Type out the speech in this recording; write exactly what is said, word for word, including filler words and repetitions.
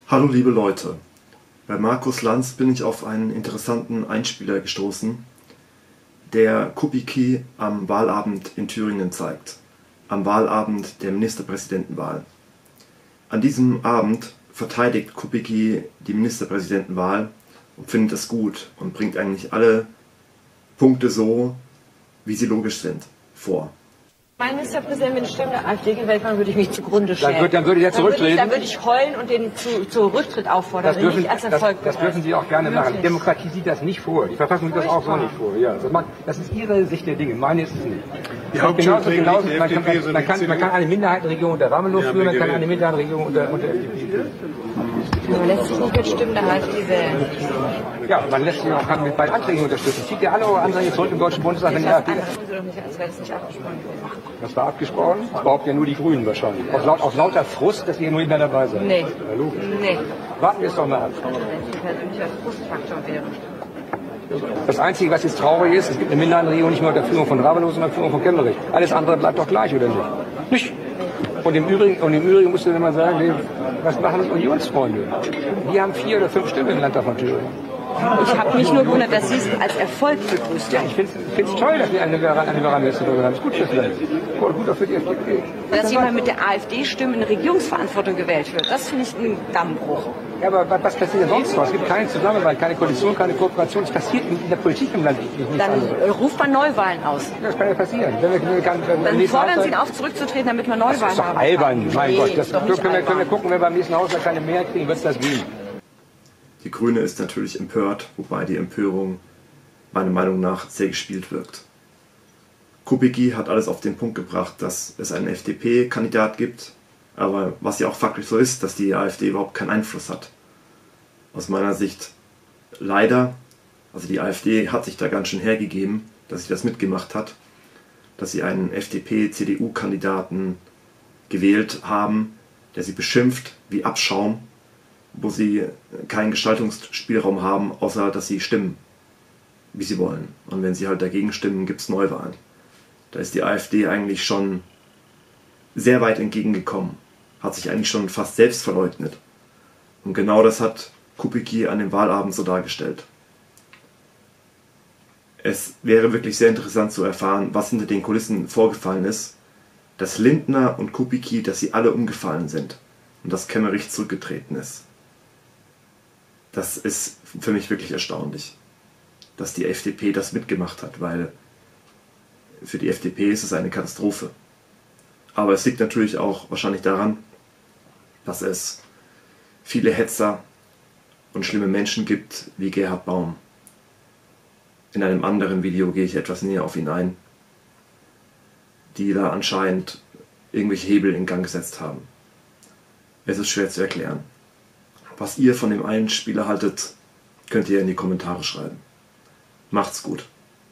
Hallo liebe Leute, bei Markus Lanz bin ich auf einen interessanten Einspieler gestoßen, der Kubicki am Wahlabend in Thüringen zeigt, am Wahlabend der Ministerpräsidentenwahl. An diesem Abend verteidigt Kubicki die Ministerpräsidentenwahl und findet es gut und bringt eigentlich alle Punkte so, wie sie logisch sind, vor. Mein Ministerpräsident, wenn die Stimme der AfD gewählt war, würde ich mich zugrunde stellen. Dann, wird, dann würde ich ja zurücktreten. Dann würde ich, dann würde ich heulen und den zu, zu Rücktritt auffordern, das dürfen, nicht als Erfolg das, das dürfen Sie auch gerne machen. Die Demokratie sieht das nicht vor. Die Verfassung sieht das auch so nicht vor. Ja, das, man, das ist Ihre Sicht der Dinge. Meine ist es nicht. Die genauso, genauso, die man, kann, FDP, man, kann, man kann eine Minderheitenregierung unter Ramelow führen, man kann eine Minderheitenregierung unter, unter F D P führen. Man lässt sich nicht mit Stimmen der AfD wählen. Ja, man lässt sich auch kann mit beiden Anträgen unterstützen. Zieht ihr alle eure Anträge zurück im Deutschen Bundestag, wenn die AfD... Das tun Sie doch nicht, als wäre das nicht abgesprochen. Das war abgesprochen? Das behaupten ja nur die Grünen wahrscheinlich. Aus, laut, aus lauter Frust, dass ihr nur nicht mehr dabei seid. Nee. Ja, logisch. Nee. Warten wir es doch mal ab. Wenn es ein persönlicher Frustfaktor wäre. Das Einzige, was jetzt traurig ist, es gibt eine Minderheitenregierung nicht mehr unter Führung von Ramelow, sondern Führung von Kemmerich. Alles andere bleibt doch gleich, oder nicht? Nicht. Und im Übrigen, und im Übrigen musst du dann mal sagen, nee, was machen die Unionsfreunde? Die haben vier oder fünf Stimmen im Landtag von Thüringen. Ich habe mich nur gewundert, dass Sie es als Erfolg begrüßt Ja, haben. ich finde es toll, dass wir eine Liberalminister haben. Das ist gut fürs Land. Gut auch für die F D P. Dass jemand mit der AfD-Stimme in Regierungsverantwortung gewählt wird, das finde ich ein Dammbruch. Ja, aber was passiert denn sonst noch? Es gibt keine Zusammenarbeit, keine Koalition, keine Kooperation. Es passiert in der Politik im Land nicht. Dann anderes. Ruft man Neuwahlen aus. Ja, das kann ja passieren. Wenn wir, wenn wir kann, wenn Dann fordern Sie ihn auf, zurückzutreten, damit wir Neuwahlen haben. Das ist doch albern, mein nee, Gott. Das doch können, wir, können wir albern. gucken, wenn wir beim nächsten Haushalt keine Mehrheit kriegen, wird es das gehen. Die Grüne ist natürlich empört, wobei die Empörung meiner Meinung nach sehr gespielt wirkt. Kubicki hat alles auf den Punkt gebracht, dass es einen F D P-Kandidat gibt, aber was ja auch faktisch so ist, dass die AfD überhaupt keinen Einfluss hat. Aus meiner Sicht leider, also die AfD hat sich da ganz schön hergegeben, dass sie das mitgemacht hat, dass sie einen F D P-C D U-Kandidaten gewählt haben, der sie beschimpft wie Abschaum, wo sie keinen Gestaltungsspielraum haben, außer dass sie stimmen, wie sie wollen. Und wenn sie halt dagegen stimmen, gibt es Neuwahlen. Da ist die AfD eigentlich schon sehr weit entgegengekommen, hat sich eigentlich schon fast selbst verleugnet. Und genau das hat Kubicki an dem Wahlabend so dargestellt. Es wäre wirklich sehr interessant zu erfahren, was hinter den Kulissen vorgefallen ist, dass Lindner und Kubicki, dass sie alle umgefallen sind und dass Kemmerich zurückgetreten ist. Das ist für mich wirklich erstaunlich, dass die F D P das mitgemacht hat, weil für die F D P ist es eine Katastrophe. Aber es liegt natürlich auch wahrscheinlich daran, dass es viele Hetzer und schlimme Menschen gibt wie Gerhard Baum. In einem anderen Video gehe ich etwas näher auf ihn ein, die da anscheinend irgendwelche Hebel in Gang gesetzt haben. Es ist schwer zu erklären. Was ihr von dem einen Spieler haltet, könnt ihr in die Kommentare schreiben. Macht's gut.